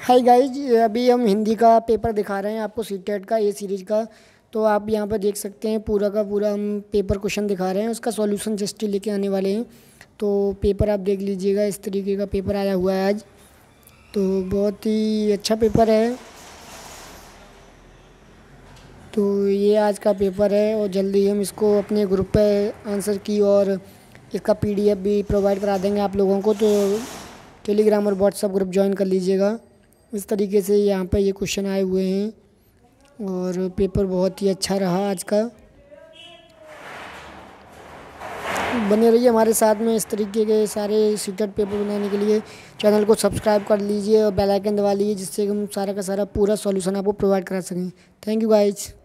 Hi guys, अभी हम हिंदी का पेपर दिखा रहे हैं आपको सीटेट का ए सीरीज का। तो आप यहाँ पर देख सकते हैं पूरा का पूरा हम पेपर क्वेश्चन दिखा रहे हैं, उसका सॉल्यूशन जस्ट ही लेके आने वाले हैं। तो पेपर आप देख लीजिएगा, इस तरीके का पेपर आया हुआ है आज। तो बहुत ही अच्छा पेपर है। तो ये आज का पेपर है और जल्दी हम इसको अपने ग्रुप पे आंसर की और इसका पीडीएफ भी प्रोवाइड करा देंगे आप लोगों को। तो टेलीग्राम और व्हाट्सएप ग्रुप ज्वाइन कर लीजिएगा। इस तरीके से यहाँ पे ये क्वेश्चन आए हुए हैं और पेपर बहुत ही अच्छा रहा आज का। बने रहिए हमारे साथ में इस तरीके के सारे सीटेट पेपर बनाने के लिए। चैनल को सब्सक्राइब कर लीजिए और बेल आइकन दबा लीजिए, जिससे हम सारा का सारा पूरा सॉल्यूशन आपको प्रोवाइड करा सकें। Thank you guys.